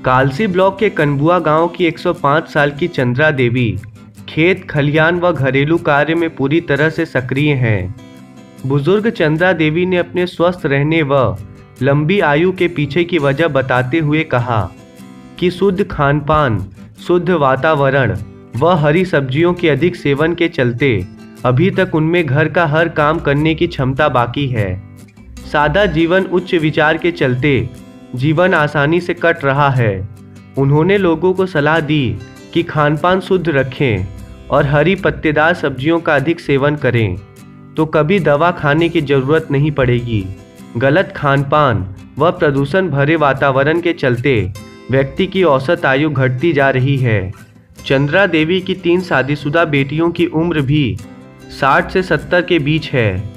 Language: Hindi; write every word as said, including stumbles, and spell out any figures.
कालसी ब्लॉक के कनबुआ गांव की एक सौ पाँच साल की चंद्रा देवी खेत खलियान व घरेलू कार्य में पूरी तरह से सक्रिय हैं। बुजुर्ग चंद्रा देवी ने अपने स्वस्थ रहने व लंबी आयु के पीछे की वजह बताते हुए कहा कि शुद्ध खानपान, शुद्ध वातावरण व हरी सब्जियों के अधिक सेवन के चलते अभी तक उनमें घर का हर काम करने की क्षमता बाकी है। सादा जीवन उच्च विचार के चलते जीवन आसानी से कट रहा है। उन्होंने लोगों को सलाह दी कि खानपान शुद्ध रखें और हरी पत्तेदार सब्जियों का अधिक सेवन करें तो कभी दवा खाने की जरूरत नहीं पड़ेगी। गलत खानपान व प्रदूषण भरे वातावरण के चलते व्यक्ति की औसत आयु घटती जा रही है। चंद्रा देवी की तीन शादीशुदा बेटियों की उम्र भी साठ से सत्तर के बीच है।